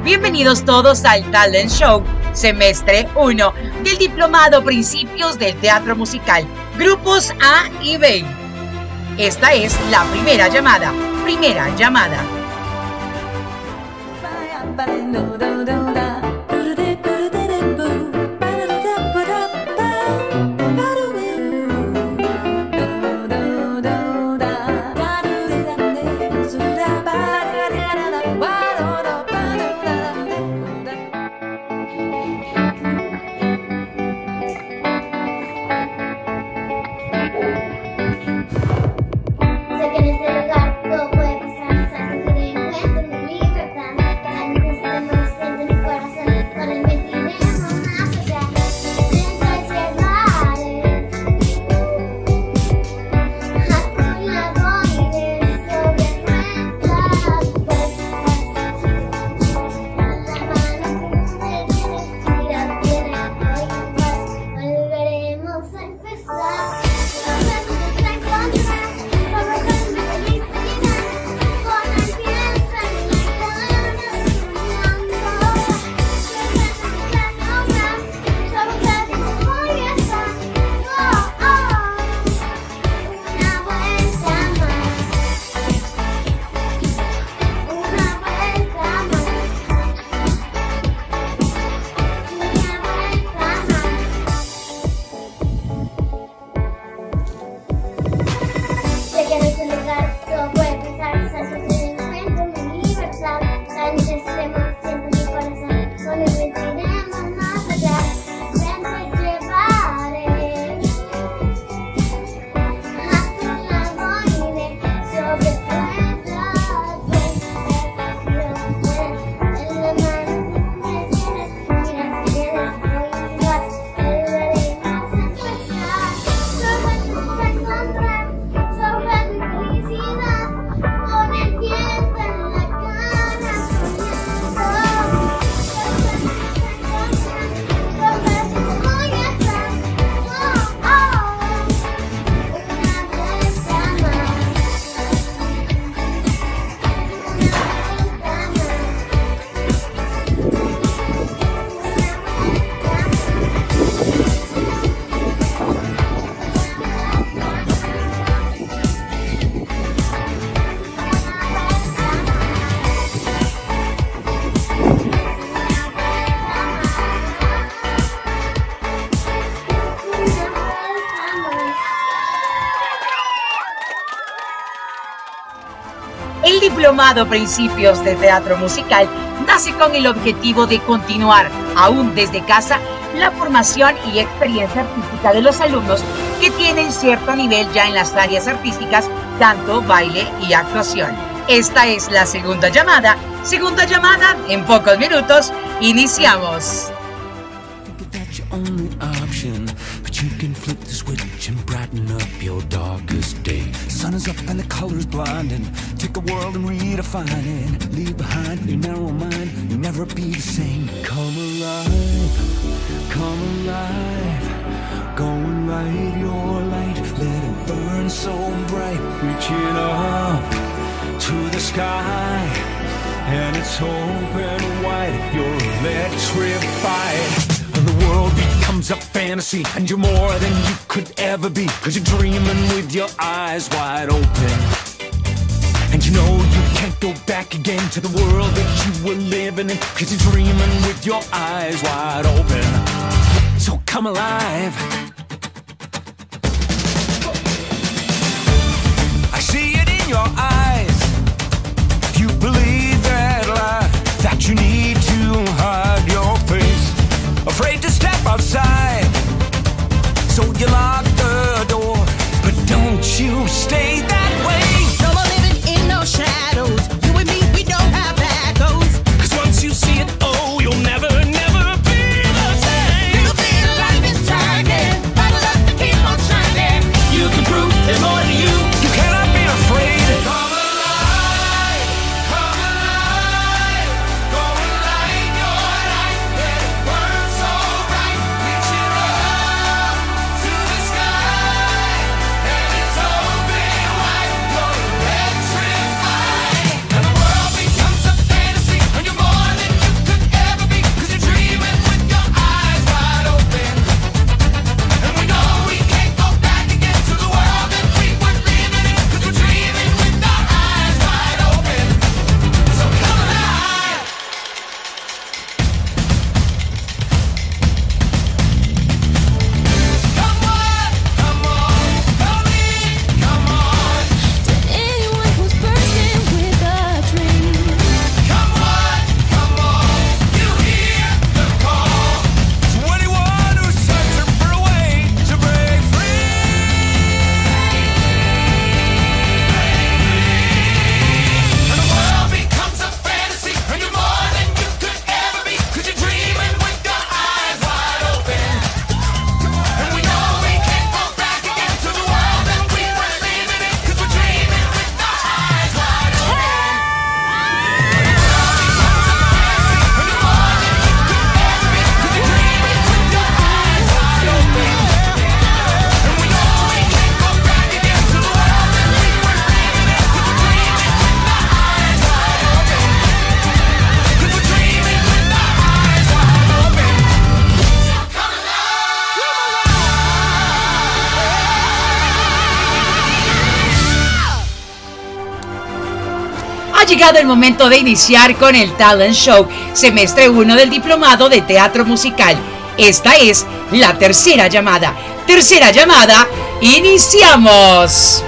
Bienvenidos todos al Talent Show, semestre 1 del Diplomado Principios del Teatro Musical, grupos A y B. Esta es la primera llamada. Primera llamada. El Diplomado Principios de Teatro Musical nace con el objetivo de continuar, aún desde casa, la formación y experiencia artística de los alumnos que tienen cierto nivel ya en las áreas artísticas, tanto baile y actuación. Esta es la segunda llamada. Segunda llamada, en pocos minutos, iniciamos. You can flip the switch and brighten up your darkest day. Sun is up and the colors blinding. Take the world and redefine it. Leave behind your narrow mind. You'll never be the same. Come alive, come alive. Go and light your light. Let it burn so bright. Reaching up to the sky, and it's open wide. You're electrified. The world becomes a fantasy, and you're more than you could ever be, 'cause you're dreaming with your eyes wide open. And you know you can't go back again to the world that you were living in, 'cause you're dreaming with your eyes wide open. So come alive. I see it in your eyes. You believe that lie, that you need to hide your face, afraid to step outside, so you lock the door. But don't you stay that way. No more living in no shadows. You and me, we don't have that ghost. 'Cause once you see it, oh, you'll never, never be the same. You feel like it's turning, bottle up to keep on shining. You can prove there's more to you. You cannot be afraid. Come alive, come alive. Go and light your light. Let it burn so bright. Reach it up to the sky, and it's open llegado el momento de iniciar con el Talent Show, semestre 1 del Diplomado de Teatro Musical. Esta es la tercera llamada. Tercera llamada, iniciamos.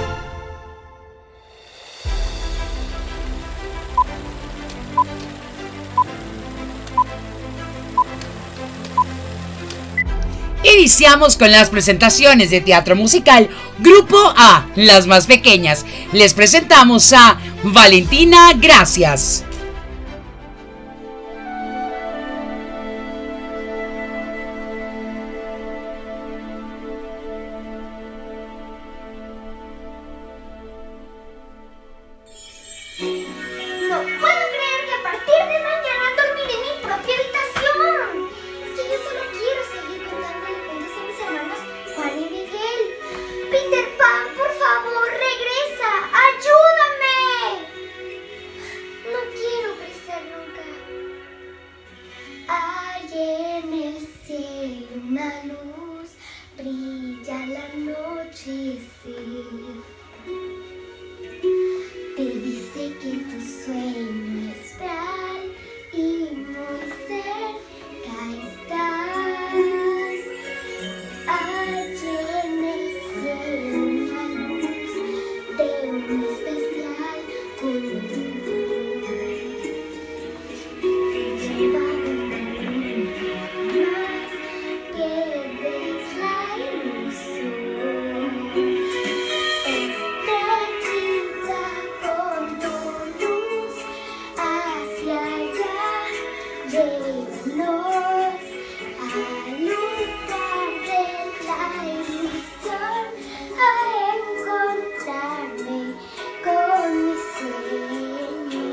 Iniciamos con las presentaciones de teatro musical. Grupo A, las más pequeñas. Les presentamos a Valentina Gracias. No puedo creer que a partir de mañana dormiré en mi propia habitación. Es que yo solo quiero seguir contándole cuentos a mis hermanos Juan y Miguel. Peter Pan, por favor, regresa. ¡Ayúdame! No quiero crecer nunca. Hay en el cielo una luz, brilla la noche, sí. Te dice que tu sueño es real y muy cerca estás. Allí en el cielo una luz de un especial color. Te lleva donde nunca más pierdes la ilusión. Estrellita con tu luz hacia allá, llévanos al lugar de la ilusión, a encontrarme con mi sueño.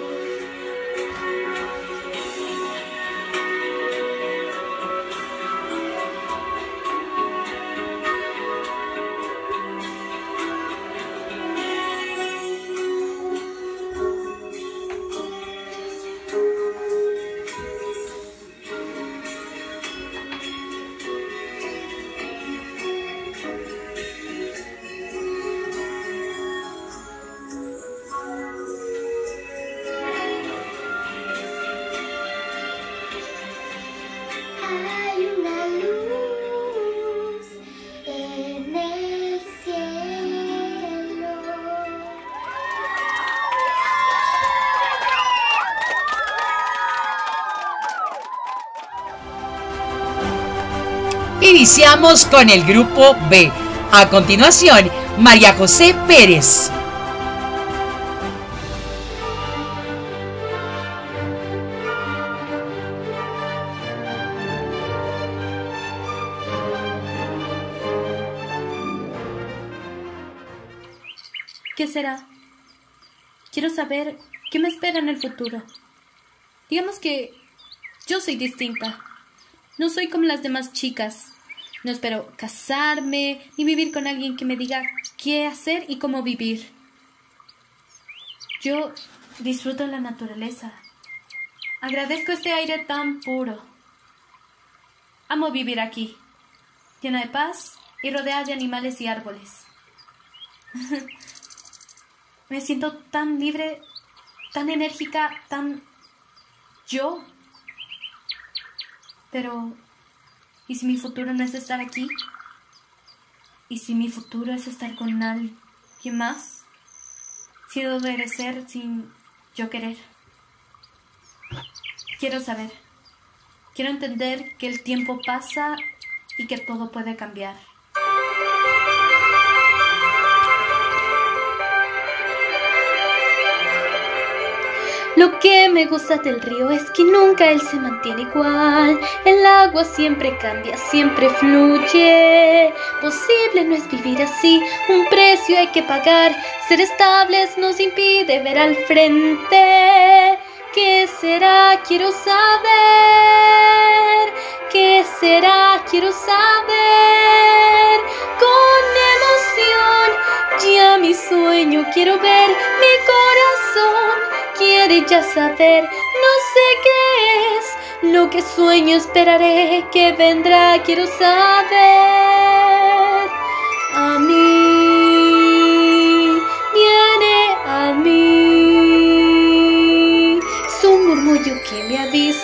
Hay una luz en el cielo. Iniciamos con el grupo B. A continuación, María José Pérez. ¿Qué será? Quiero saber qué me espera en el futuro. Digamos que yo soy distinta. No soy como las demás chicas. No espero casarme ni vivir con alguien que me diga qué hacer y cómo vivir. Yo disfruto la naturaleza. Agradezco este aire tan puro. Amo vivir aquí, llena de paz y rodeada de animales y árboles. Me siento tan libre, tan enérgica, tan yo. Pero, ¿y si mi futuro no es estar aquí? ¿Y si mi futuro es estar con alguien más? Si debo obedecer sin yo querer. Quiero saber. Quiero entender que el tiempo pasa y que todo puede cambiar. Lo que me gusta del río es que nunca él se mantiene igual. El agua siempre cambia, siempre fluye. Posible no es vivir así, un precio hay que pagar. Ser estables nos impide ver al frente. ¿Qué será? Quiero saber. ¿Qué será? Quiero saber. Con emoción, ya mi sueño quiero ver. Mi corazón quiere ya saber. No sé qué es lo que sueño, esperaré que vendrá. Quiero saber. A mí, viene a mí.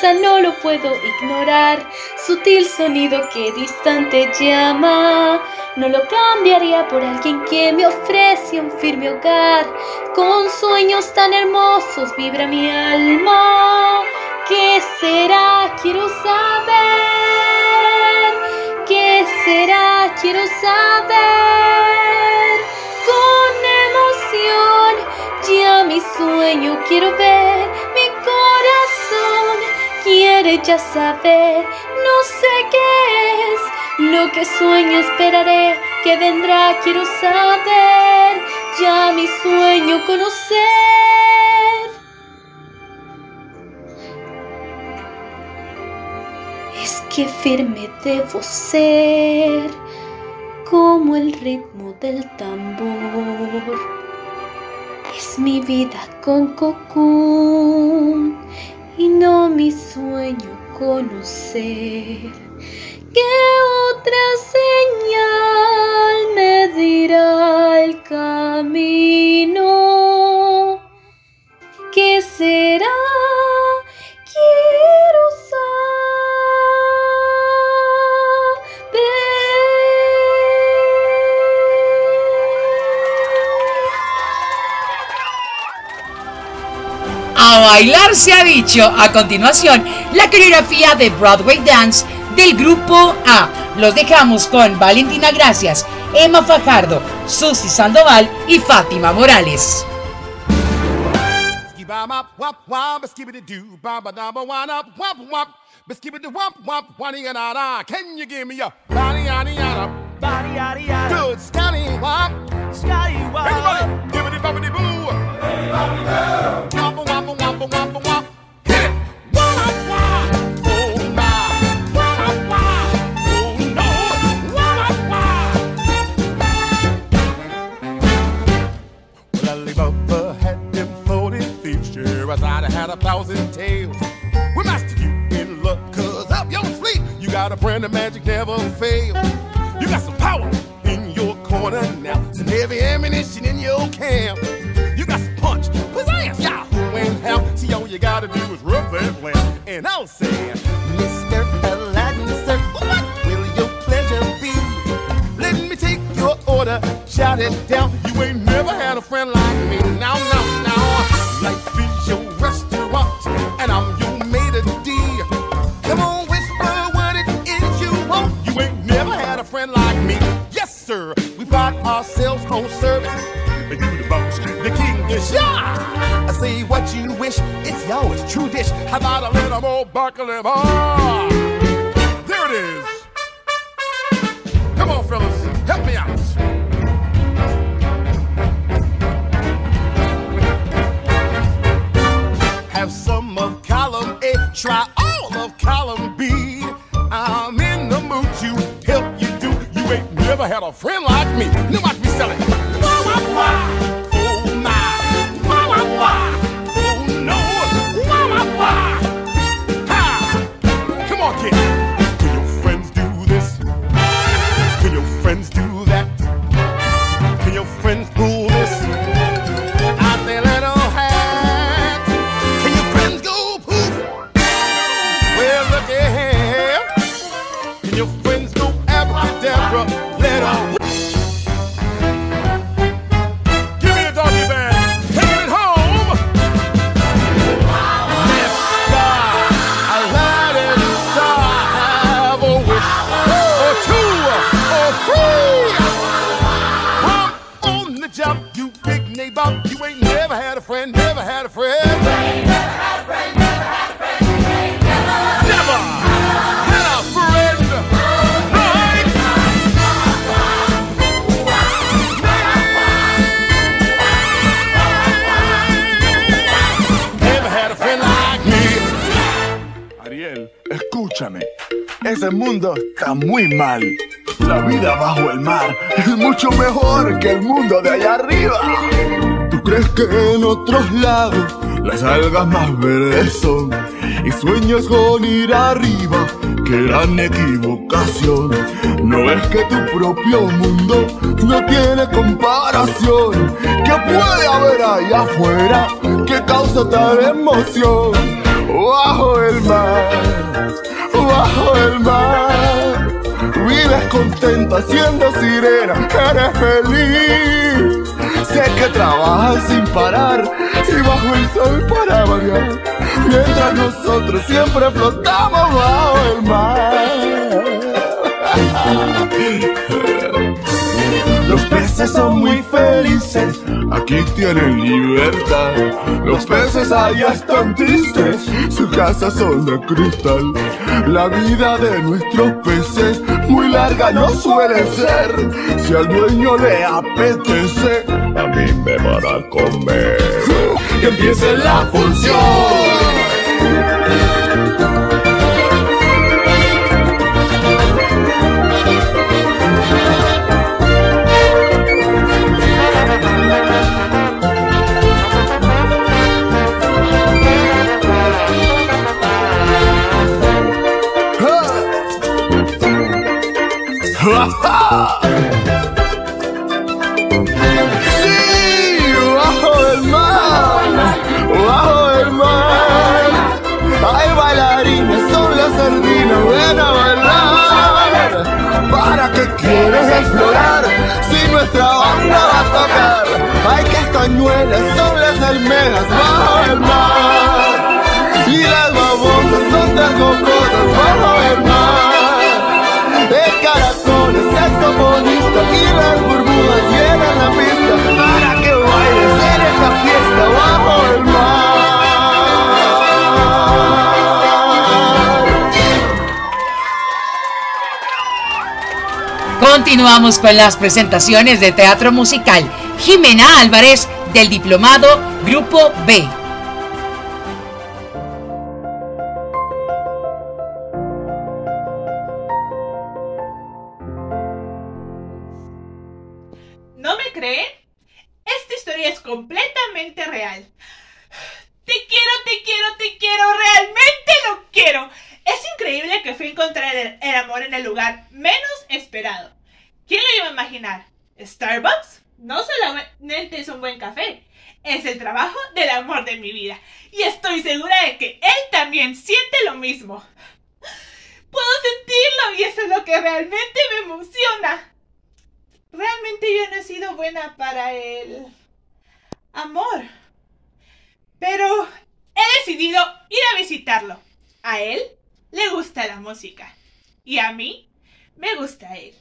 promesa no lo puedo ignorar. Sutil sonido que distante llama. No lo cambiaría por alguien que me ofrece un firme hogar. Con sueños tan hermosos vibra mi alma. ¿Qué será? Quiero saber. ¿Qué será? Quiero saber. Con emoción, ya mi sueño quiero ver. Mi corazón quiere ya saber. No sé qué es lo que sueño, esperaré que vendrá. Quiero saber, ya mi sueño conocer. Es que firme debo ser, como el ritmo del tambor. Es mi vida con cocún y no mi sueño conocer. ¿Qué otra señal me dirá el camino? ¿Qué será? Quiero A bailar se ha dicho. A continuación, la coreografía de Broadway Dance del grupo A. Los dejamos con Valentina Gracias, Emma Fajardo, Susi Sandoval y Fátima Morales. Can you give me a body, yada, yada, body, yada, yada, good Scotty Wop, Scotty Wop, everybody, give it a bumpity boo, wop, wop, wop, wop, wop, wop, hit it, wop, wop, oh my, wop, wop, oh no, wop, wop. Well, Alibaba had them 40 thieves, sure as I'd have had 1,000 tails. We master you in luck, 'cause up your sleeve, you got a brand of magic never fail. You got some power in your corner now, some heavy ammunition in your camp. You got some punch, pizzazz, yahoo, and how. See, all you gotta do is rub that lamp. And I'll say, Mr. Aladdin, sir, what will your pleasure be? Let me take your order, shout it down. You ain't never had a friend like me. Now, now, now, life is your restaurant, and I'm your maitre d'. Come on, whisper what it is you want. You ain't never had a friend like me. Yes, sir, we pride ourselves on service. You the boss, the king, the shah. I say what you wish, it's yours, true dish. How about a little more broccoli bar? There it is. Come on, fellas, help me out. Have some of column A, try all of column B. I'm in the mood to help you do. You ain't never had a friend like me. Now watch me sell it. Wah, wah, wah. Oh my. Wah, wah, wah. Oh no. Wah, wah, wah. Ha. Come on, kid. Can your friends do this? Can your friends do that? Can your friends pull this out their little hat? Can your friends go poof? Well, look at here. Can your friends go abracadabra? Let 'em. Give me a doggy bag. Taking it home. Mr. Aladdin, have a wish or two or three. I'm on the job, you big neighbor. You ain't never had a friend, never had a friend. Never had a friend. Right? Never had a friend like me. Ariel, escúchame. Ese mundo está muy mal. La vida bajo el mar es mucho mejor que el mundo de allá arriba. ¿Tú crees que en otros lados las algas más verdes son? Y sueñas con ir arriba, qué gran equivocación. No es que tu propio mundo no tiene comparación. ¿Qué puede haber allá afuera que causa tal emoción? bajo el mar, bajo el mar. Vives contenta siendo sirena, eres feliz. Sé que trabajas sin parar y bajo el sol para variar, mientras nosotros siempre flotamos bajo el mar. Los peces son muy felices, aquí tienen libertad. Los peces allá están tristes, sus casas son de cristal. La vida de nuestros peces muy larga no suele ser. Si al dueño le apetece, a mí me van a comer. Que empiece la función. Sí, bajo el mar, bajo el mar. Hay bailarines, son las sardinas, ven a bailar. ¿Para qué quieres explorar si nuestra banda va a tocar? Hay castañuelas, son las almejas bajo el mar. Y las babosas son tan cocosas bajo el mar. De caracoles, saxofonistas y las burbujas llenan la pista para que bailes en esta fiesta bajo el mar. Continuamos con las presentaciones de teatro musical. Jimena Álvarez, del diplomado Grupo B. ¿No me creen? Esta historia es completamente real. Te quiero, realmente lo quiero. Es increíble que fui a encontrar el amor en el lugar menos esperado. ¿Quién lo iba a imaginar? ¿Starbucks? No solamente es un buen café, es el trabajo del amor de mi vida. Y estoy segura de que él también siente lo mismo. Puedo sentirlo y eso es lo que realmente me emociona. Realmente yo no he sido buena para el amor. Pero he decidido ir a visitarlo. A él le gusta la música. Y a mí me gusta él.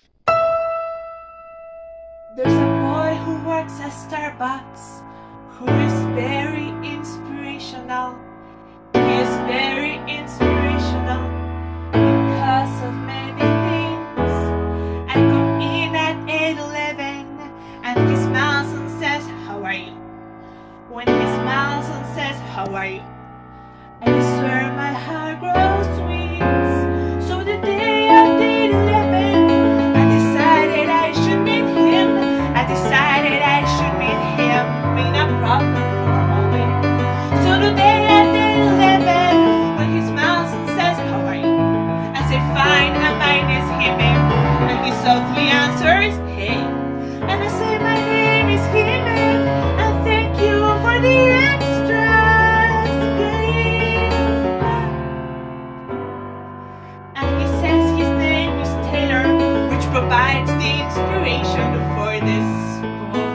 There's a boy who works at Starbucks who is very inspirational. He is very inspirational because of many things. I come in at 8:11 and he smiles and says, "How are you?" When he smiles and says, "How are you?" I swear my heart grows wings. So the day after 11, I decided I should meet him. I decided I should meet him in a proper formal way. So the day after 11, when he smiles and says, "How are you?" I say, "Fine, and mine is Jimmy." And he softly answers, "Hey." And I say, "My name is Jimmy, and thank you for the extras." And he says his name is Taylor, which provides the inspiration for this poem.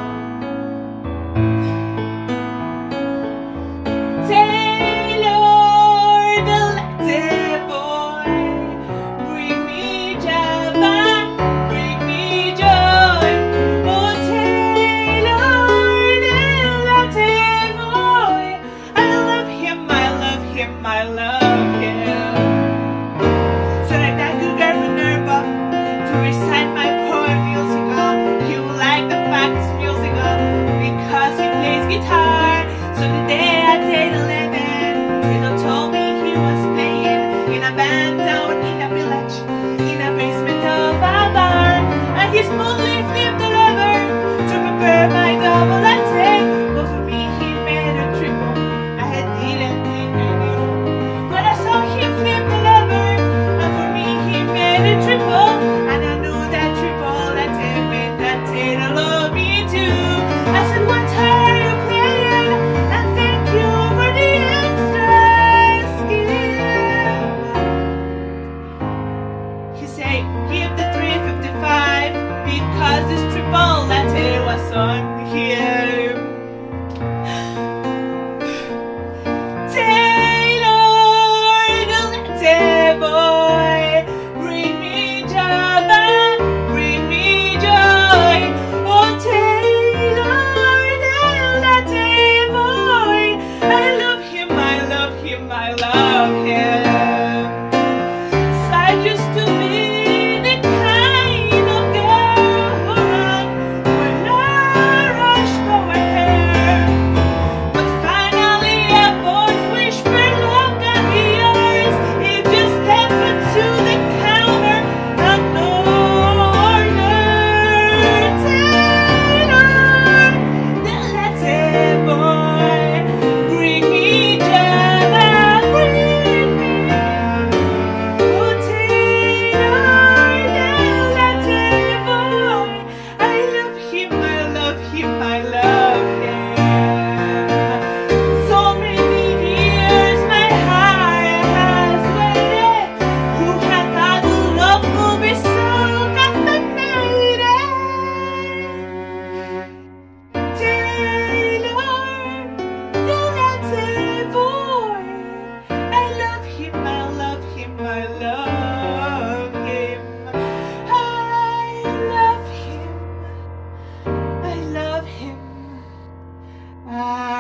Taylor, the latte boy, bring me Java, bring me joy. Oh, Taylor, the latte boy, I love him, I love him, I love him. So like that good girl Minerva to recite my poem musical. You like the facts musical because he plays guitar. So the day I did 11, Taylor told me he was playing in a band down in a village, in a basement of a bar. And he smoothly flipped the lever to prepare my double latte. But for me he made a triple. I didn't think I knew. But I saw him flip the lever, and for me he made a triple. And I knew that triple latte meant that Taylor loved me too. I said, "What are you playing? And thank you for the extras."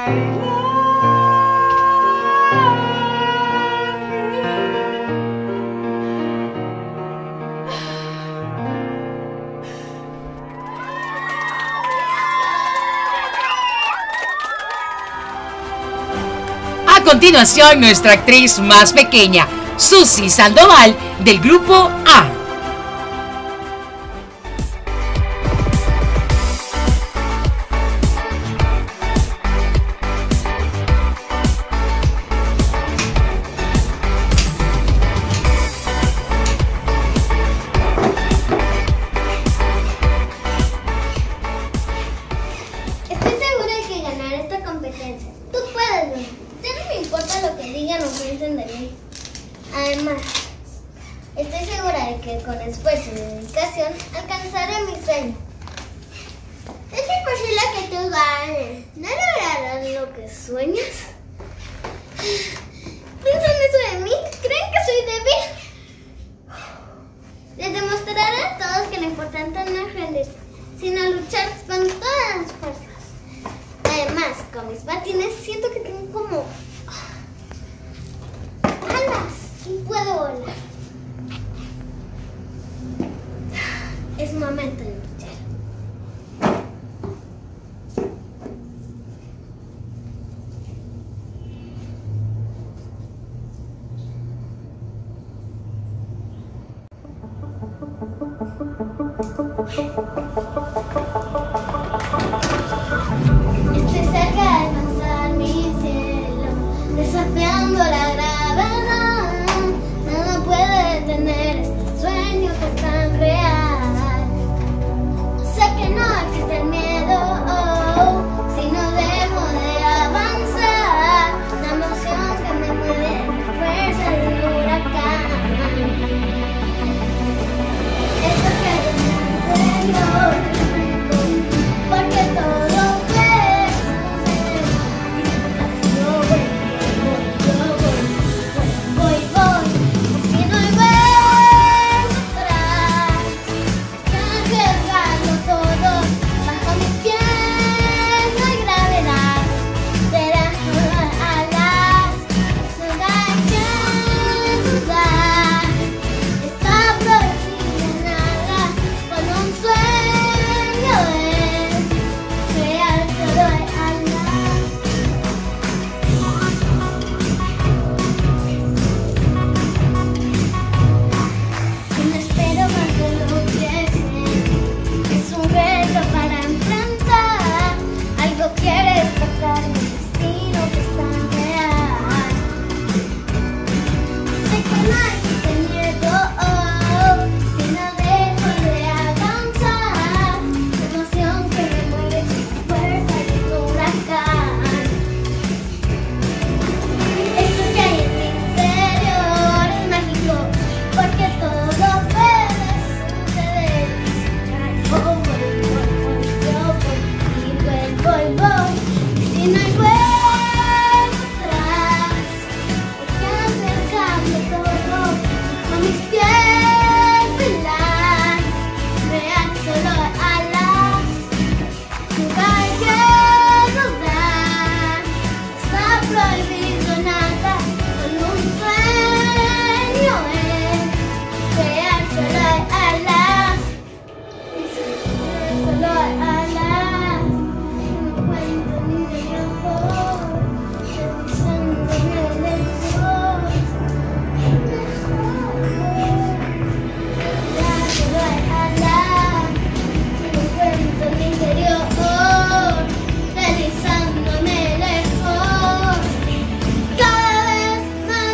A continuación, nuestra actriz más pequeña, Susi Sandoval, del grupo A. Estoy segura de que ganar esta competencia. Tú puedes, Luna. Ya no me importa lo que digan o piensen de mí. Además, estoy segura de que con esfuerzo y dedicación alcanzaré mi sueño. Es imposible que tú ganes. ¿No lograrás lo que sueñas? ¿Piensan eso de mí? ¿Creen que soy débil? Les demostraré a todos que lo importante no es rendirse, sino luchar con todas las fuerzas. Además, con mis patines siento que tengo como alas y puedo volar. Es momento de luchar. Estoy cerca de alcanzar mi cielo, desafiando la gravedad. Nada puede detener este sueño que es tan real. Sé que no existe el miedo, si no dejo de avanzar. La emoción que me mueve, la fuerza de un huracán. Esto que hay en mi interior, porque todo puede suceder. Yo voy, y si no hay vuelta atrás, que arriesgarlo todo. Bajo mis pies no hay gravedad, serán solo alas, nunca hay que dudar. Está prohibido nada, con un sueño es real, solo hay alas. No espero más de lo que sé, es un reto para enfrentar. Algo quiere despertar mi destino que es tan real. Sé que no existe miedo, si no dejo de avanzar. La emoción que me mueve es la fuerza de un huracán. Esto que hay en mi interior es mágico, porque todo puede suceder. Yo voy, y si no hay vuelta atrás, hay que arriesgarlo todo. Con mis pies volar, real, solo alas, nunca hay que dudar. Está prohibido nada, con un sueño es real, solo hay alas. Solo hay alas, no encuentro mi interior, deslizándome lejos. Solo hay alas, no encuentro mi interior, deslizándome lejos. Cada vez más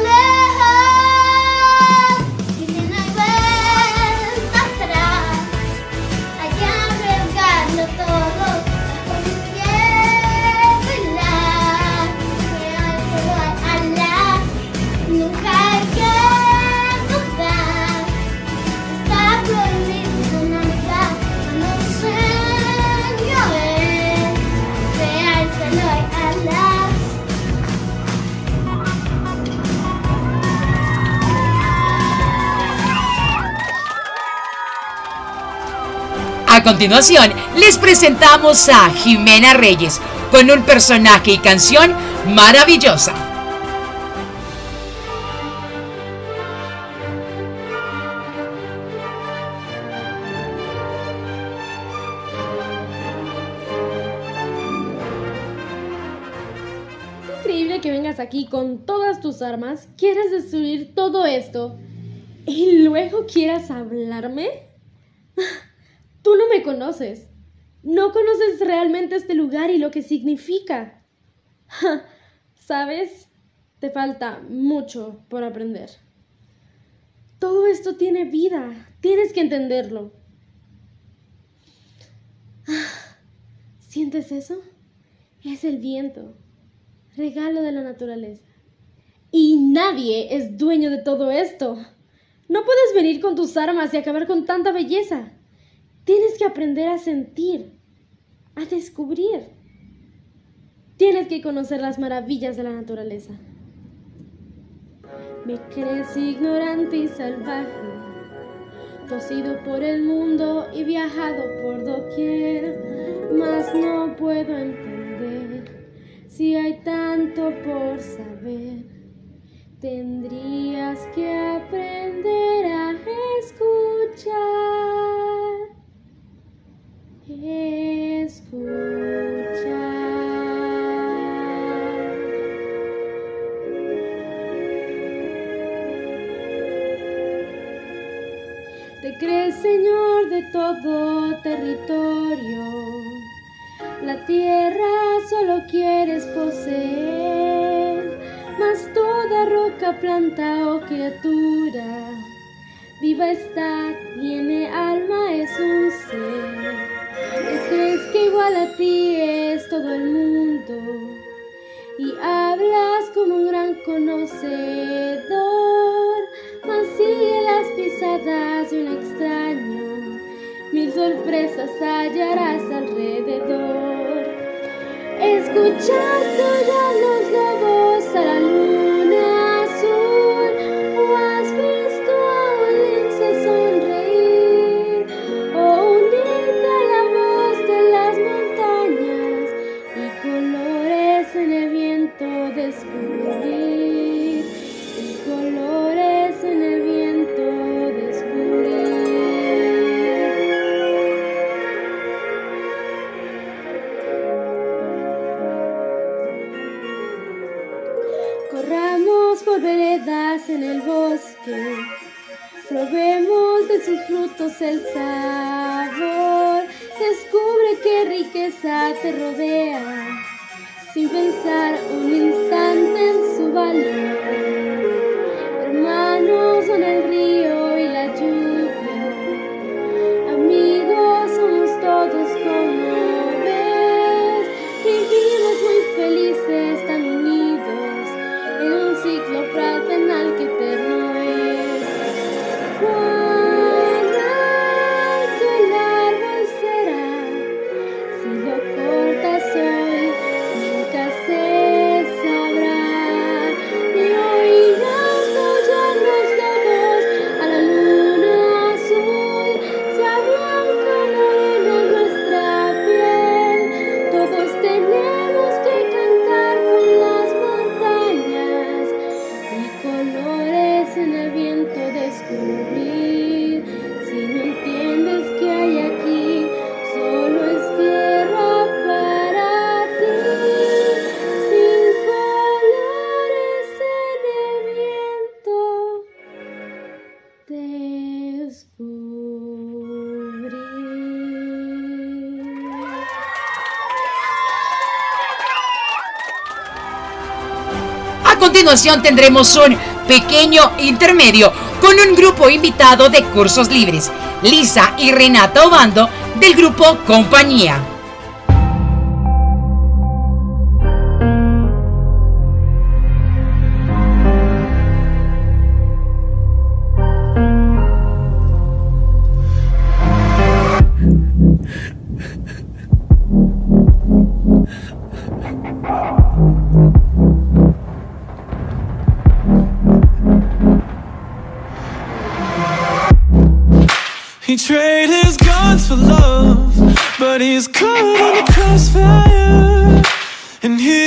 lejos, y si no hay vuelta atrás, hay que arriesgarlo todo. Bajo mis pies volar, real, solo hay alas, nunca hay que dudar. Está prohibido nada, con un sueño es real, solo hay alas. A continuación, les presentamos a Jimena Reyes, con un personaje y canción maravillosa. Increíble que vengas aquí con todas tus armas, quieras destruir todo esto y luego quieras hablarme. Tú no me conoces. No conoces realmente este lugar y lo que significa. ¿Sabes? Te falta mucho por aprender. Todo esto tiene vida. Tienes que entenderlo. ¿Sientes eso? Es el viento. Regalo de la naturaleza. Y nadie es dueño de todo esto. No puedes venir con tus armas y acabar con tanta belleza. Tienes que aprender a sentir, a descubrir. Tienes que conocer las maravillas de la naturaleza. Me crees ignorante y salvaje, cosido por el mundo y viajado por doquier, mas no puedo entender si hay tanto por saber. Tendrías que aprender a escuchar. Te crees señor de todo territorio, la tierra solo quieres poseer, mas toda roca, planta o criatura viva está, tiene alma, es un ser. Te crees que igual a ti es todo el mundo y hablas como un gran conocedor, mas sigue las pisadas de un extraño, mil sorpresas hallarás alrededor. ¿Escuchaste ya los lobos a la luna azul? ¿O has visto a un lince sonreír? ¿O unirte a la voz de las montañas y colores en el viento descubrir? Y colores en el viento descubrir. Corramos por veredas en el bosque, probemos de sus frutos el sabor, descubre qué riqueza te rodea, sin pensar un instante en su valor. Hermanos son el río y la lluvia, amigos somos todos como ves, vivimos muy felices tan unidos en un ciclo fraternal que eterno es. Cuán alto el árbol será si lo cortas hoy, nunca se sabrá. Y oirás aullar los lobos a la luna azul, se ablanca morena nuestra piel. Todos tenemos que cantar con las montañas y colores en el viento descubrir. Si no entiendes que hay aquí, solo es tierra para ti, sin colores en el viento descubrir. A continuación tendremos un pequeño intermedio con un grupo invitado de Cursos Libres, Lisa y Renata Obando del grupo Compañía. He traded his guns for love, but he's caught in the crossfire.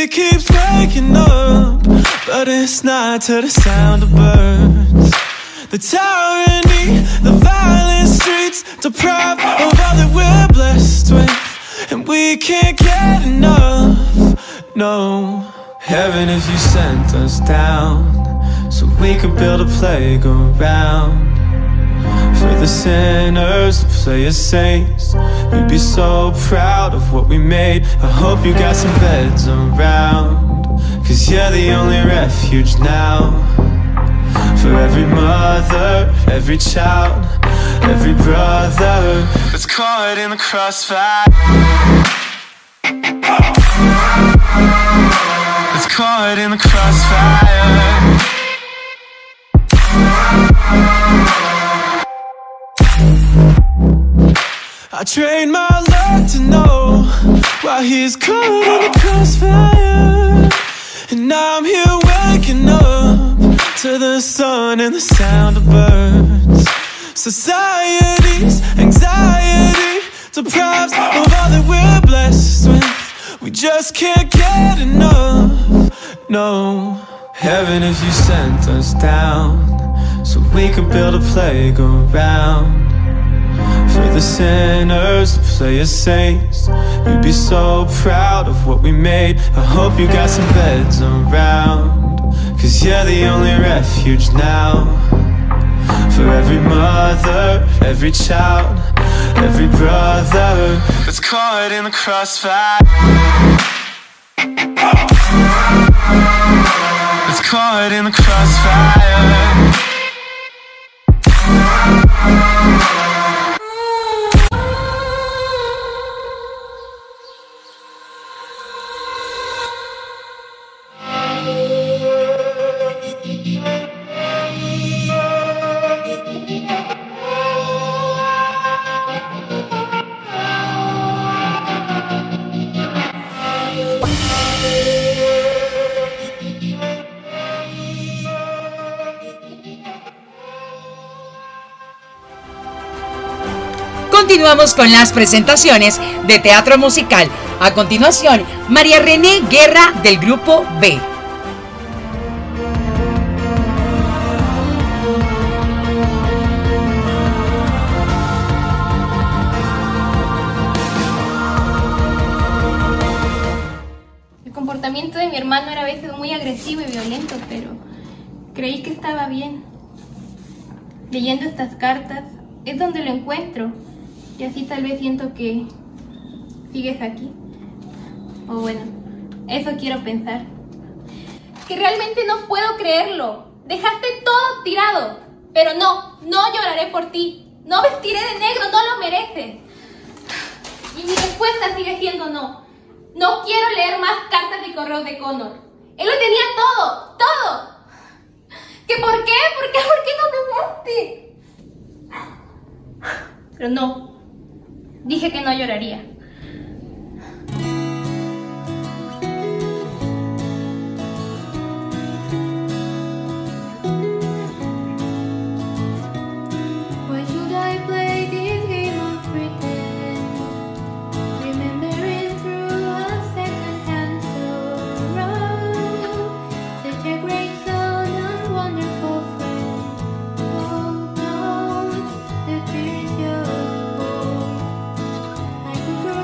city keeps waking up, but it's not to the sound of birds. The tyranny, the violent streets, deprived of all that we're blessed with, and we can't get enough, no. Heaven, if you sent us down, so we could build a playground for the sinners to play as saints. You'd be so proud of what we made. I hope you got some beds around, 'cause you're the only refuge now. For every mother, every child, every brother that's caught in the crossfire, that's caught in the crossfire. I trained my luck to know why he's caught in the crossfire, and now I'm here waking up to the sun and the sound of birds. Society's anxiety deprives of all that we're blessed with. We just can't get enough, no. Heaven, if you sent us down, so we could build a playground for the sinners to play as saints. You'd be so proud of what we made. I hope you got some beds around, 'cause you're the only refuge now. For every mother, every child, every brother that's caught in the crossfire, that's caught in the crossfire. Continuamos con las presentaciones de teatro musical. A continuación, María René Guerra del grupo B. El comportamiento de mi hermano era a veces muy agresivo y violento, pero creí que estaba bien. Leyendo estas cartas es donde lo encuentro. Y así tal vez siento que sigues aquí. O bueno, eso quiero pensar. Que realmente no puedo creerlo. Dejaste todo tirado. Pero no lloraré por ti. No vestiré de negro, no lo mereces. Y mi respuesta sigue siendo no. No quiero leer más cartas de correo de Connor. Él lo tenía todo, todo. ¿Que por qué? ¿Por qué no me hablaste? Pero no. Dije que no lloraría. Why should I play this game of pretend? Remembering through a second-hand sorrow, such a great son and wonderful friend. Oh no, the tears just fall. I could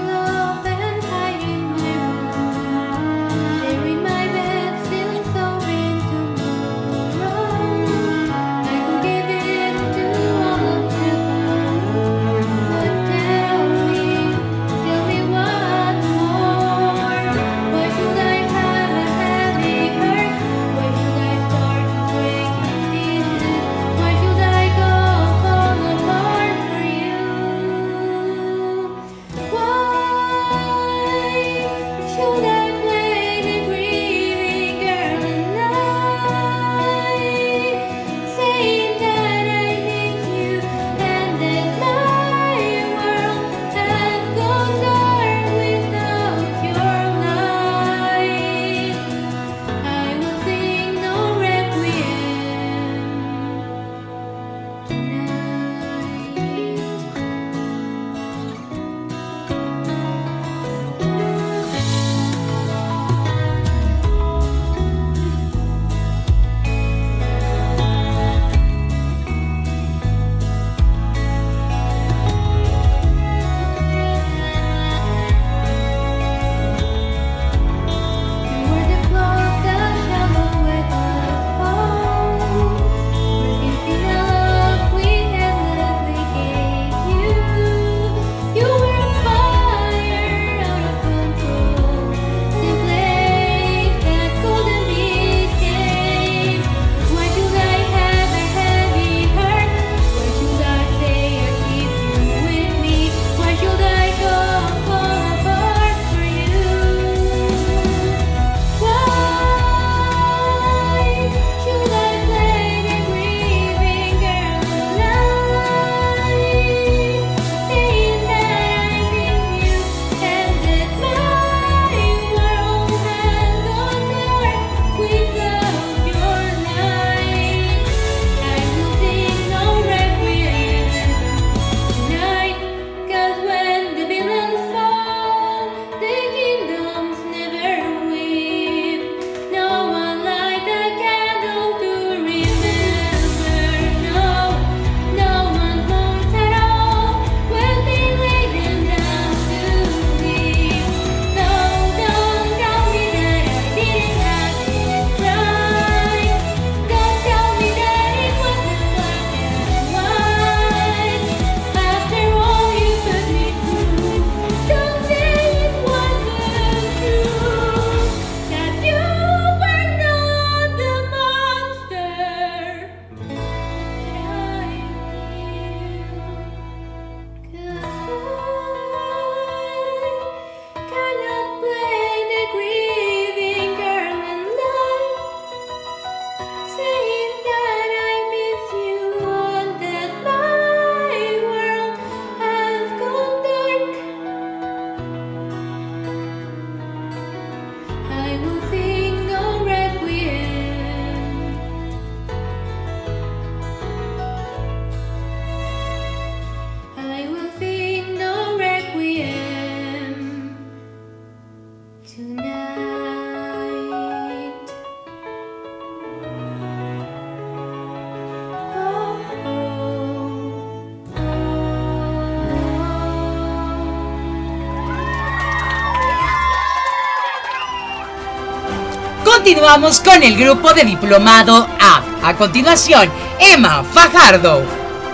Continuamos con el grupo de Diplomado A. A continuación, Emma Fajardo.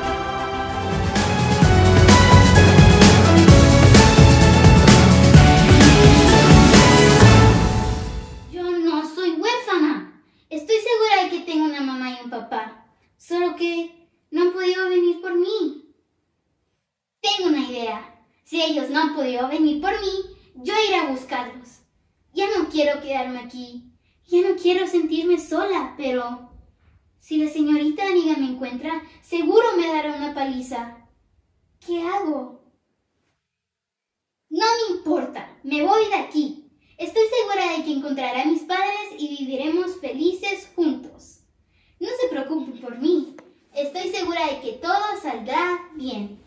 Yo no soy huérfana. Estoy segura de que tengo una mamá y un papá. Solo que no han podido venir por mí. Tengo una idea. Si ellos no han podido venir por mí, yo iré a buscarlos. Ya no quiero quedarme aquí. Ya no quiero sentirme sola, pero si la señorita Aniga me encuentra, seguro me dará una paliza. ¿Qué hago? No me importa, me voy de aquí. Estoy segura de que encontraré a mis padres y viviremos felices juntos. No se preocupen por mí. Estoy segura de que todo saldrá bien.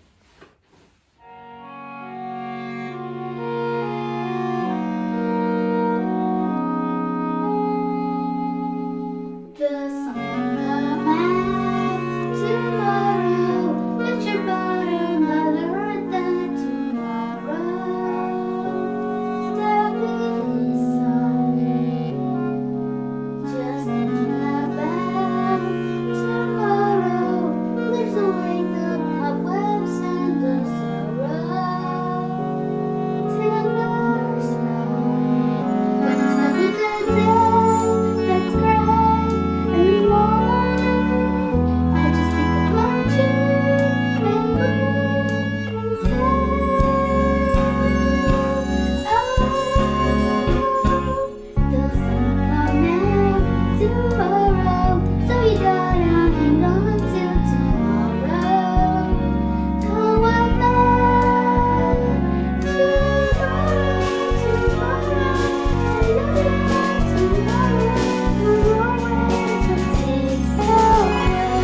The sun will come out tomorrow. Let your bottom mother than tomorrow. There'll be sun just thinking about tomorrow. Lives away the cobwebs and the sorrow. Till there's no when it's not the day that's gray. I just think of my chin and breathe and say, oh, the sun coming tomorrow, so you gotta hang on till tomorrow. Come on back tomorrow, tomorrow, I love you tomorrow, you're always a day away.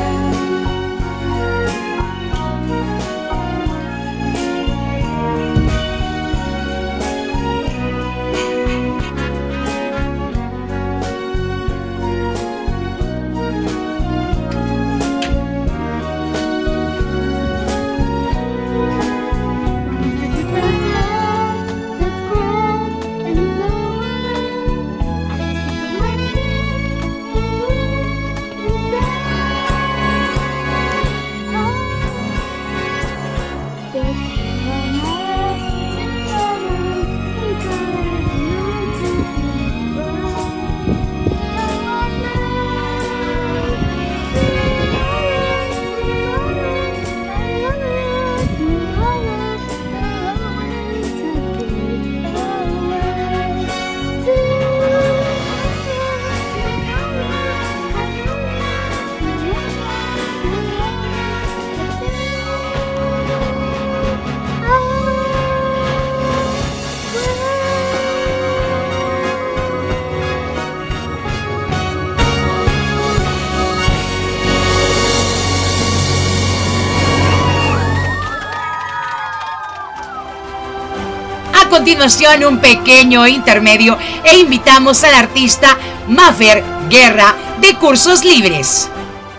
A continuación, un pequeño intermedio e invitamos al artista Mafer Guerra de Cursos Libres.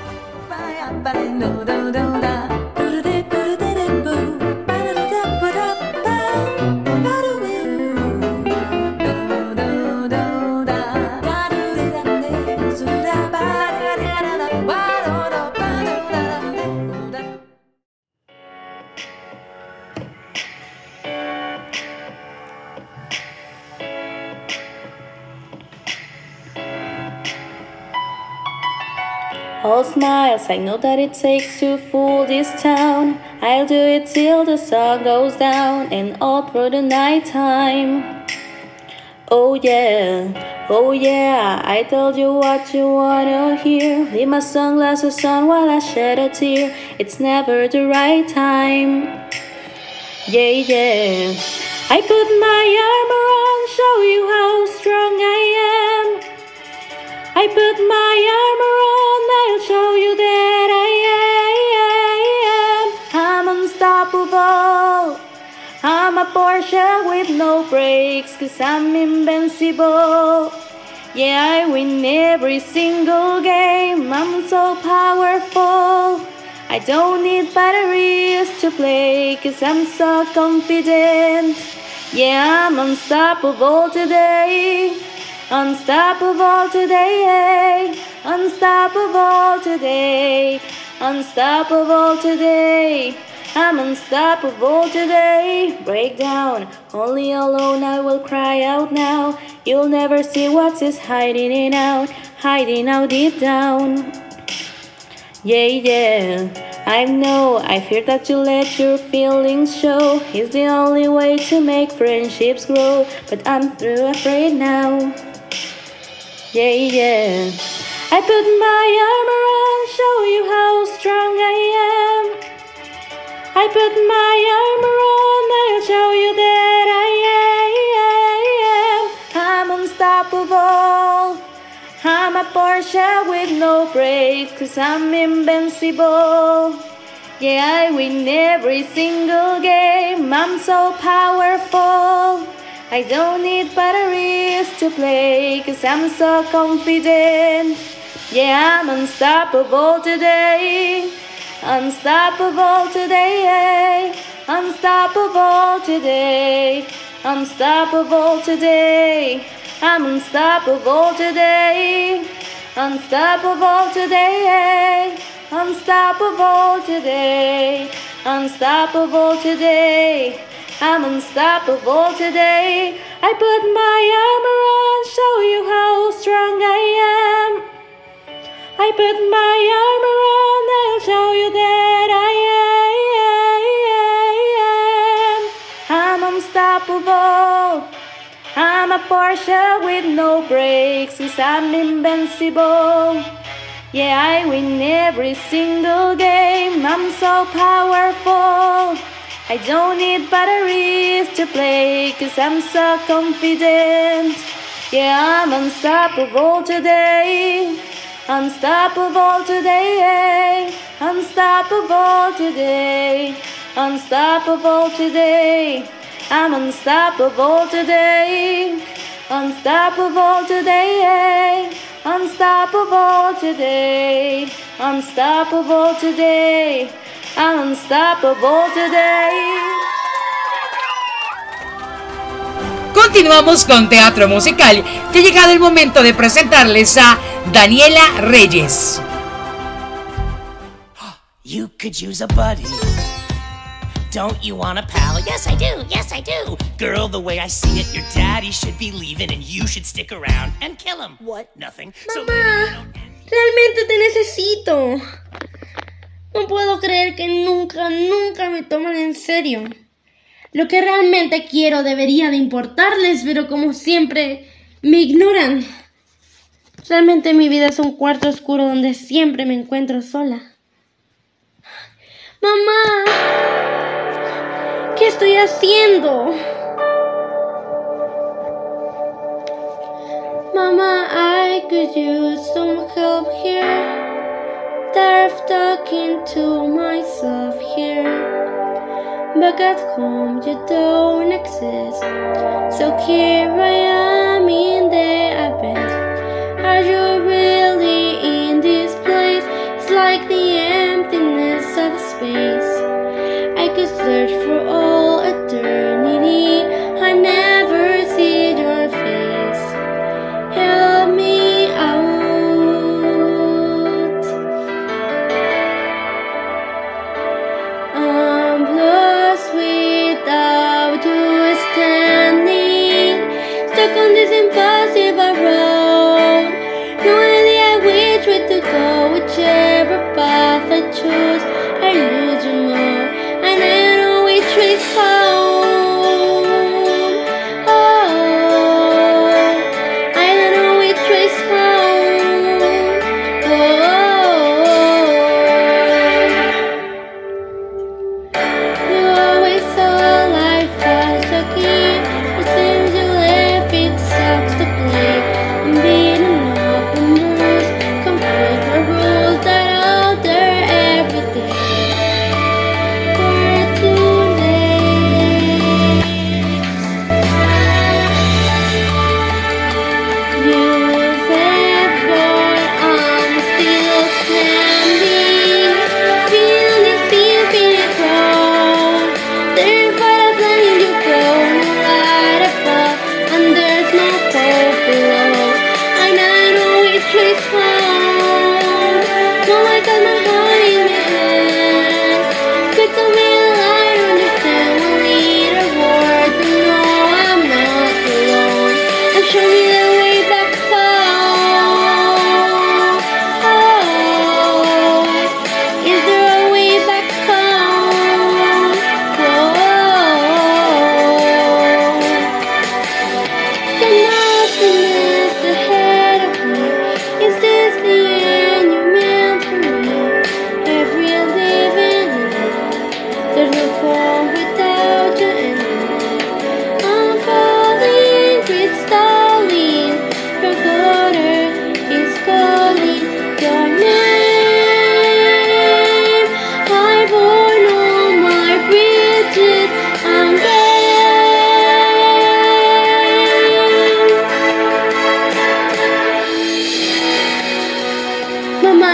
All smiles, I know that it takes to fool this town. I'll do it till the sun goes down and all through the night time. Oh yeah, I told you what you wanna hear. Leave my sunglasses on while I shed a tear. It's never the right time. Yeah, I put my armor on, show you how strong I am. I put my armor on, I'll show you that I am. I'm unstoppable. I'm a Porsche with no brakes, 'cause I'm invincible. Yeah, I win every single game. I'm so powerful. I don't need batteries to play, 'cause I'm so confident. Yeah, I'm unstoppable today. Unstoppable today, unstoppable today, unstoppable today. I'm unstoppable today. Break down, only alone I will cry out now. You'll never see what is hiding out deep down. Yeah, yeah, I know, I fear that you let your feelings show. It's the only way to make friendships grow, but I'm too afraid now. Yeah, yeah, I put my armor on, show you how strong I am. I put my armor on, I'll show you that I am. I'm unstoppable. I'm a Porsche with no brakes, 'cause I'm invincible. Yeah, I win every single game, I'm so powerful. I don't need batteries to play, 'cause I'm so confident. Yeah, I'm unstoppable today. Unstoppable today, unstoppable today, unstoppable today. I'm unstoppable today, unstoppable today, unstoppable today, unstoppable today. I'm unstoppable today. I put my armor on, show you how strong I am. I put my armor on, I'll show you that I am. I'm unstoppable. I'm a Porsche with no brakes, 'cause I'm invincible. Yeah, I win every single game, I'm so powerful. I don't need batteries to play, 'cause I'm so confident. Yeah, I'm unstoppable today. Unstoppable today, unstoppable today, unstoppable today. I'm unstoppable today, unstoppable today, unstoppable today, unstoppable today. I'm unstoppable today. Continuamos con teatro musical y ha llegado el momento de presentarles a Daniela Reyes. You could use a buddy. Don't you want a pal? Yes, I do. Yes, I do. Girl, the way I see it, your daddy should be leaving and you should stick around and kill him. What? Nothing. Mamá, realmente te necesito. No puedo creer que nunca me toman en serio. Lo que realmente quiero debería de importarles, pero como siempre me ignoran. Realmente mi vida es un cuarto oscuro donde siempre me encuentro sola. Mamá, ¿qué estoy haciendo? Mama, I could use some help here. Tired of talking to myself here. Back at home you don't exist. So here I am in the abyss. Are you really in this place? It's like the emptiness of space. I could search for all eternity. I never see your face. Help me out. I'm lost without you standing. Stuck on this impossible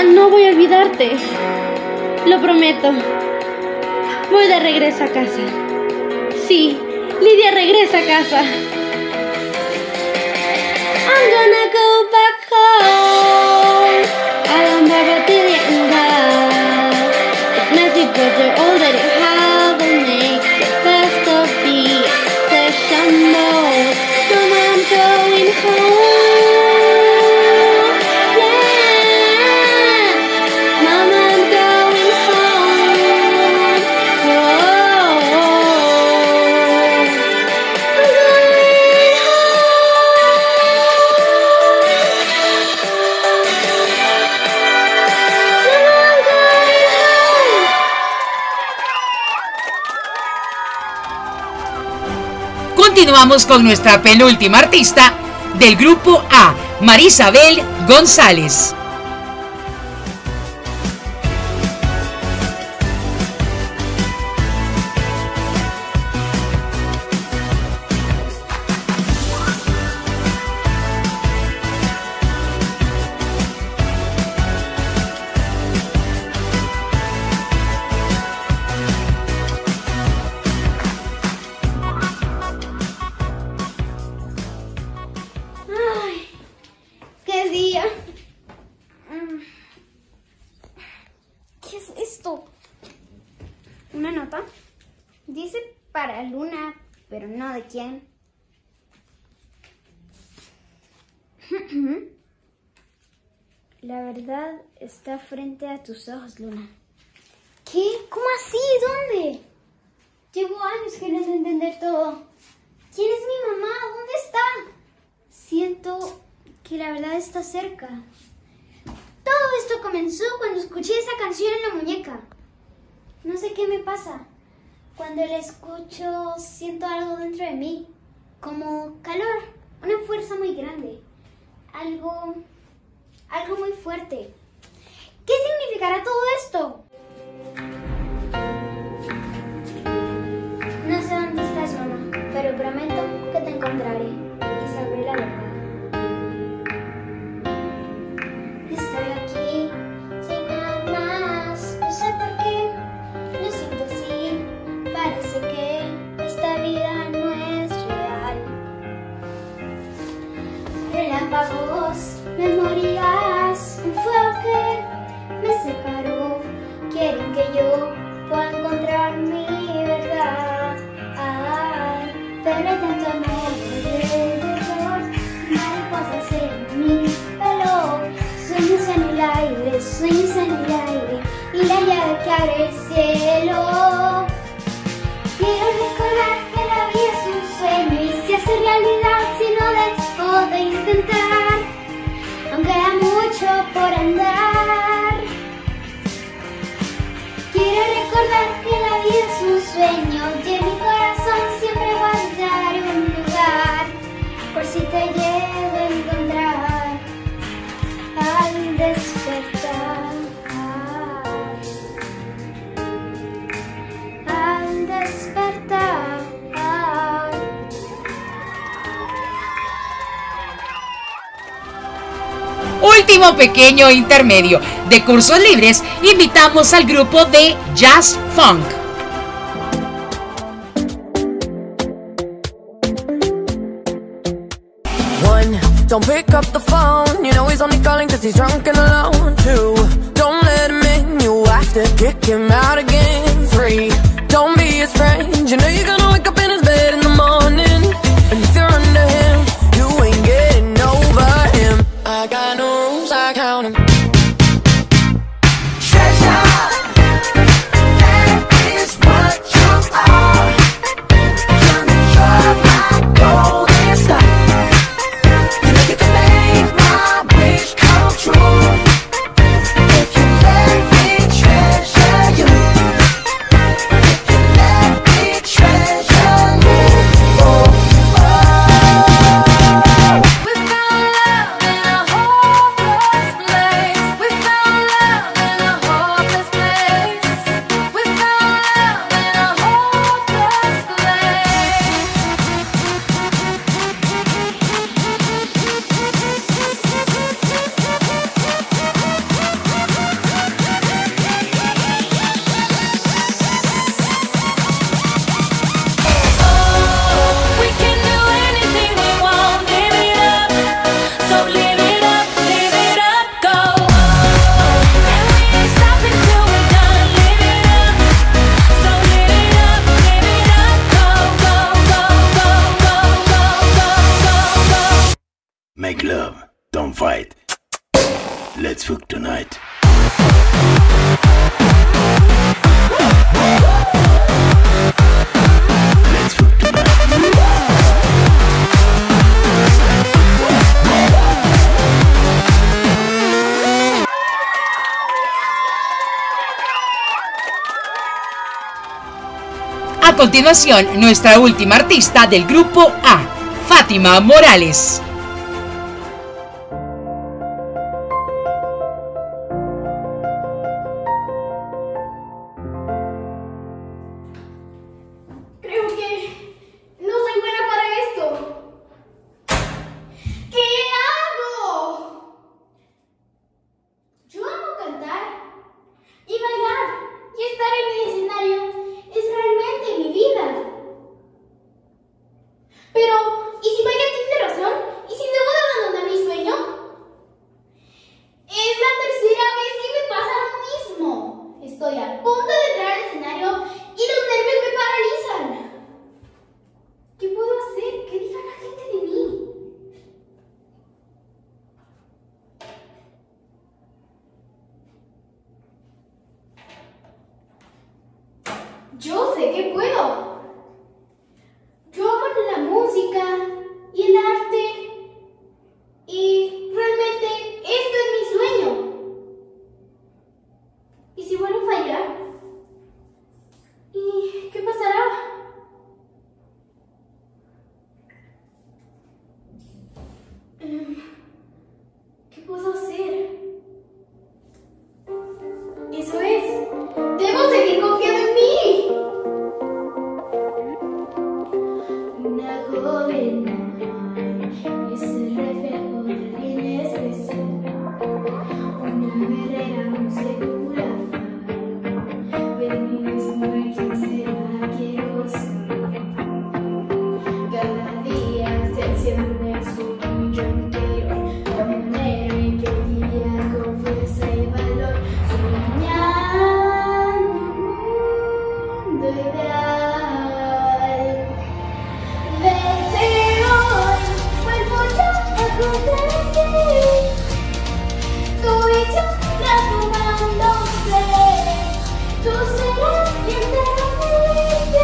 no voy a olvidarte. Lo prometo. Voy de regreso a casa. Sí, Lidia regresa a casa. I'm gonna go back home. I don't ever did it in love. It's messy, but you're all that you have will make the best of me special mode. Mama, I'm going home. Yeah. Mama, I'm going home. Whoa. I'm going Continuamos con nuestra penúltima artista del grupo A, Marisabel González. Ay, qué día. ¿Qué es esto? ¿Una nota? Dice para Luna, pero no de quién. La verdad está frente a tus ojos, Luna. ¿Qué? ¿Cómo así? ¿Dónde? Llevo años queriendo entender todo. ¿Quién es mi mamá? ¿Dónde está? Siento que la verdad está cerca. Todo esto comenzó cuando escuché esa canción en la muñeca. No sé qué me pasa. Cuando la escucho siento algo dentro de mí. Como calor, una fuerza muy grande. Algo muy fuerte. ¿Qué significará todo esto? No sé dónde estás, mamá, pero prometo que te encontraré y sabré la verdad. Estoy aquí, sin nada más, no sé por qué, lo siento así, parece que esta vida no es real. Relámpagos, memorías, un fuego que me separó, quieren que yo pueda encontrar mi verdad. Ay, pero hay tanto amor alrededor, mariposas en mi pelo, sueños en el aire, y la llave que abre el cielo. Quiero recordar que la vida es un sueño y se hace realidad si no dejo de intentar, aunque queda mucho por andar. Quiero recordar que la vida es un sueño y en mi corazón siempre guardar un lugar por si te llego a encontrar al despertar. Al despertar. Último pequeño intermedio. De cursos libres, invitamos al grupo de Jazz Funk. One, don't pick up the phone. You know he's only calling cause he's drunk and alone. Two, don't let him in. You have to kick him out again. Three, don't be his friend. You know you're gonna wake up in his bed in the morning. And if you're under him, you ain't getting over him. I got no rules, I count them. Treasure, that is what you are. You're my golden star. You know you can make my wish come true. If you let me treasure you. If you let me treasure Make love, don't fight. Let's fuck tonight. Let's fuck tonight. A continuación, nuestra última artista del grupo A, Fátima Morales. Creo que no soy buena para esto. ¿Qué hago? Yo amo cantar y bailar, y estar en el escenario es realmente mi vida. Pero, ¿y si Vaya tiene razón? ¿Y si debo de abandonar mi sueño? Es la tercera vez que me pasa lo mismo. Estoy a punto de entrar al escenario y los nervios me paralizan. ¿Qué puedo hacer? ¿Qué diga la gente de mí? Yo sé que puedo. Yo amo la música y el arte. Y realmente esto es mi sueño. ¿Y si vuelvo a fallar? ¿Y qué pasará? ¿Qué puedo hacer? Eso es. Debo seguir confiando en mí. Una joven es el reflejo de alguien especial. Una guerrera muy segura. Feminismo y quién será, quiero saber. Cada día se enciende su brillo entero. La manera en que guía con fuerza y valor. Soñando un mundo ideal. Desde hoy vuelvo yo a confiar en ti. Tu visión transformándose. Tú serás quien te hará feliz.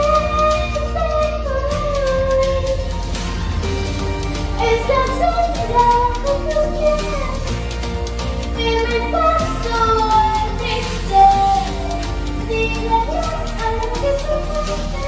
Esta senda con tus pies. Firme paso al crecer. Dile adiós a lo que sufriste.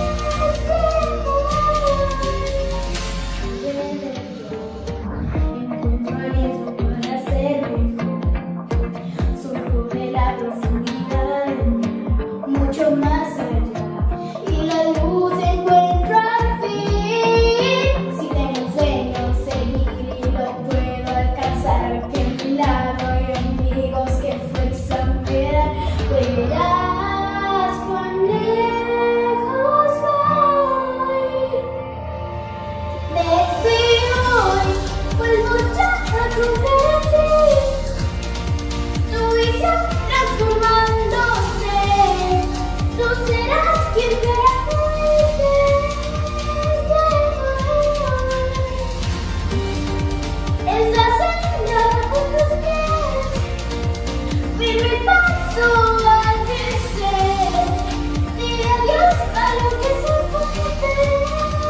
Encuentro aliento para ser mejor. Surjo de la profundidad del mar, mucho más allá. Y la luz encuentro al fin. Si tengo un sueño, seguir y lo puedo alcanzar. Qué milagro y amigos, qué fuerza me dan. Verás cuán lejos voy. Desde hoy vuelvo ya a confiar en ti. Tu visión transformándose. Tú serás quien te hará feliz. Es la senda con tus pies. Firme paso al crecer. Dile adiós a lo que se fue.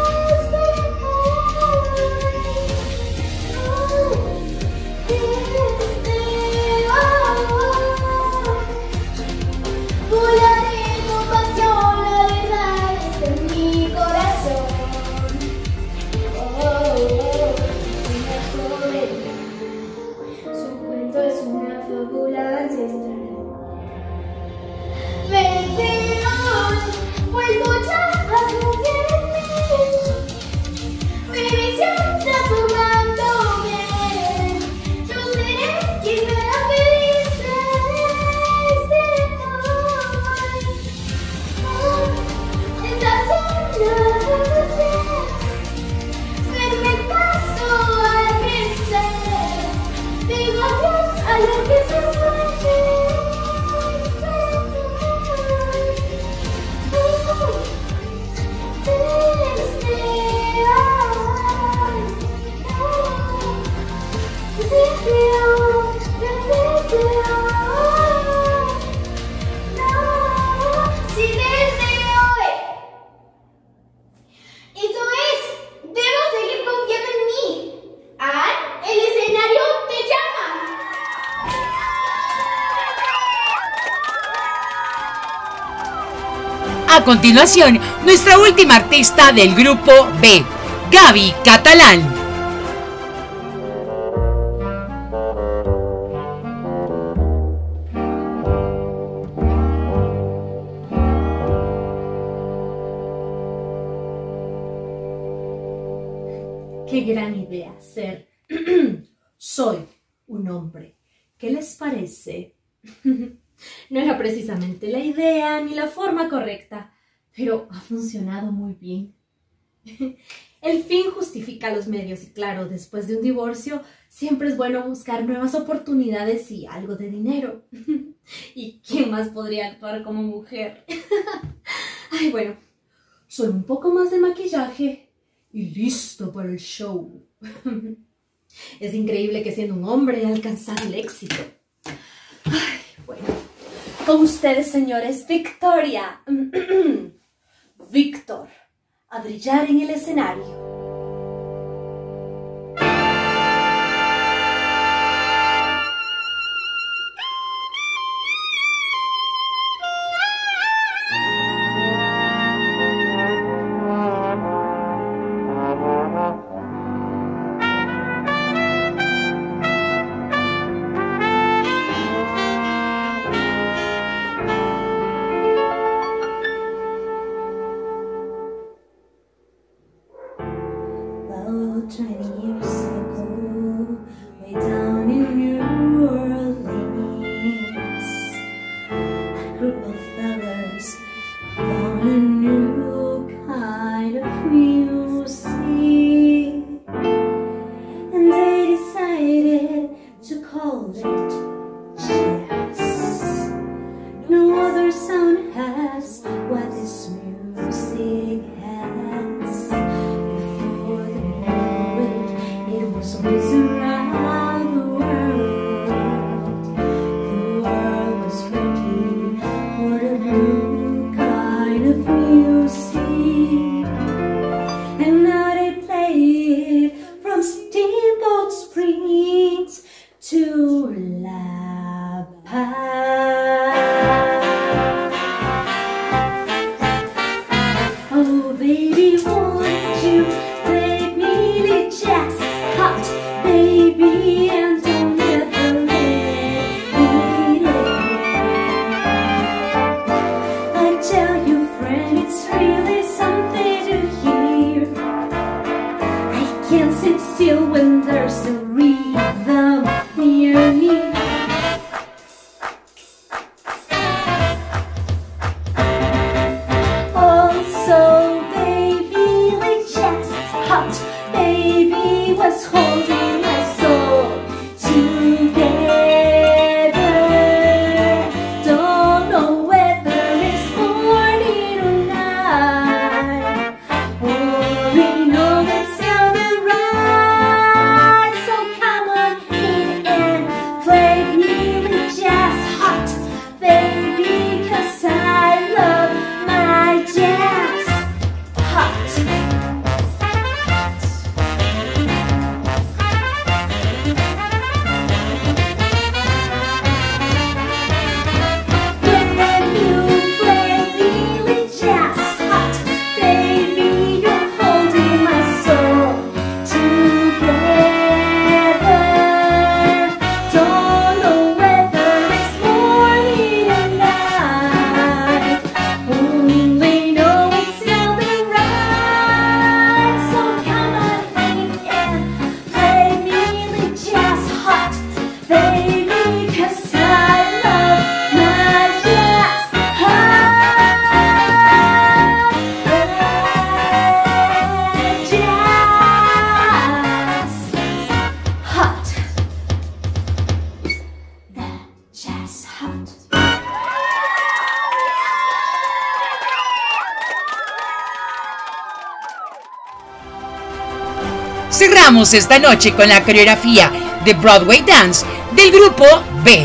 Volaré con pasión, la verdad está en mi corazón. Una joven, su cuento es una fábula ancestral. Vente hoy, vuelvo ya a confiar en mí. Mi visión transformándome. Yo seré quien me hará feliz desde hoy. Esta senda con tus pies. Firme paso al crecer. Digo adiós a lo que se fue. A continuación, nuestra última artista del grupo B, Gaby Catalán. Qué gran idea ser. Soy un hombre. ¿Qué les parece? No era precisamente la idea ni la forma correcta, pero ha funcionado muy bien. El fin justifica los medios y claro, después de un divorcio siempre es bueno buscar nuevas oportunidades y algo de dinero. ¿Y quién más podría actuar como mujer? Ay, bueno, soy un poco más de maquillaje y listo para el show. Es increíble que siendo un hombre he alcanzado el éxito. Ay, bueno, con ustedes, señores, Victoria. Víctor, a brillar en el escenario. Cerramos esta noche con la coreografía de Broadway Dance del grupo B.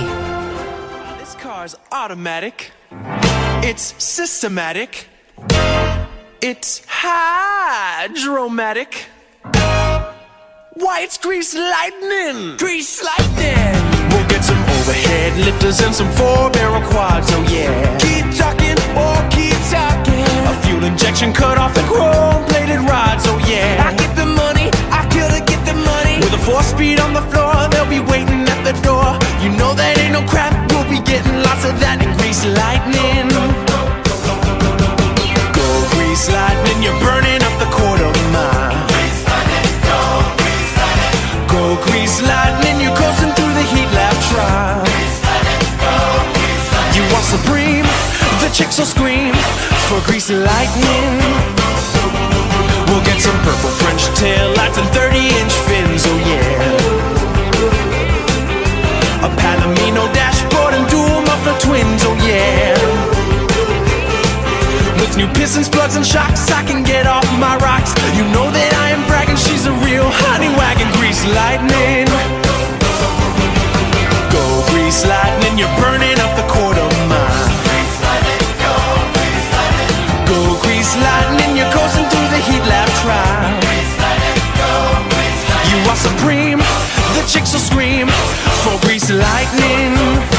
This car's automatic. It's systematic. It's hydromatic. Why, it's grease lightning. Grease lightning. We'll get some overhead lifters and some 4-barrel quads, oh yeah. Keep talking or keep talking. fuel injection, cut off the chrome-plated rods, oh yeah. I get the money, I kill to get the money. With a 4-speed on the floor, they'll be waiting at the door. You know that ain't no crap, we'll be getting lots of that in Grease Lightning. Go Grease Lightning, you're burning up the quarter mile. Go Grease Lightning, you're coasting through the heat lab trial. You are supreme, the chicks will scream for Grease Lightning. We'll get some purple French tail lights and 30-inch fins, oh yeah. A Palomino dashboard and dual muffler twins, oh yeah. With new pistons, plugs, and shocks, I can get off my rocks. You know that I am bragging, she's a real honey wagon. Grease Lightning. Go Grease Lightning, you're burning up the quarter mile. Go Grease Lightning, you're coasting through the heat lab trial. You are supreme, the chicks will scream for Grease Lightning.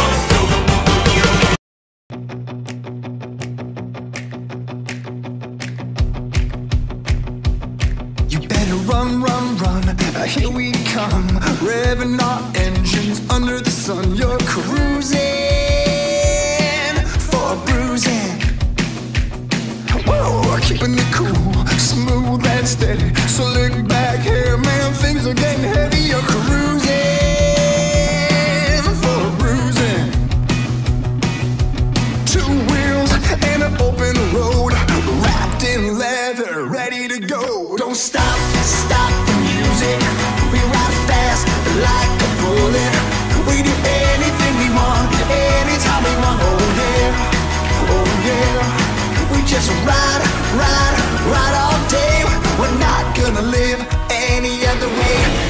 Run, run, run, here we come, revving our engines under the sun. You're cruising for bruising. Whoa, keeping it cool, smooth and steady. Slick back hair, man, things are getting heavy. You're cruising for bruising. 2 wheels and an open road, wrapped in leather, ready to go. Don't stop, stop the music. We ride fast like a bullet. We do anything we want, anytime we want. Oh yeah, oh yeah. We just ride, ride, ride all day. We're not gonna live any other way.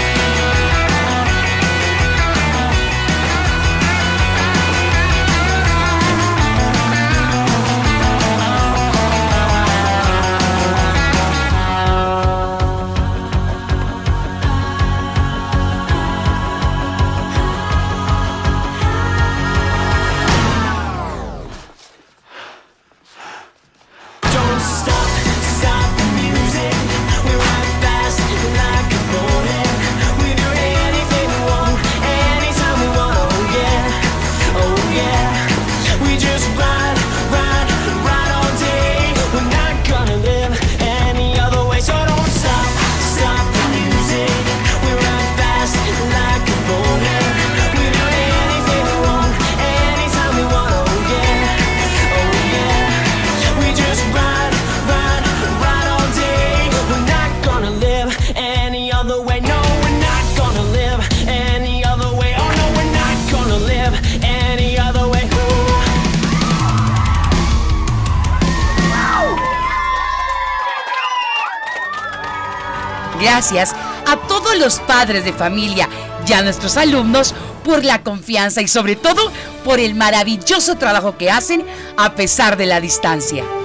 Gracias a todos los padres de familia y a nuestros alumnos por la confianza y sobre todo por el maravilloso trabajo que hacen a pesar de la distancia.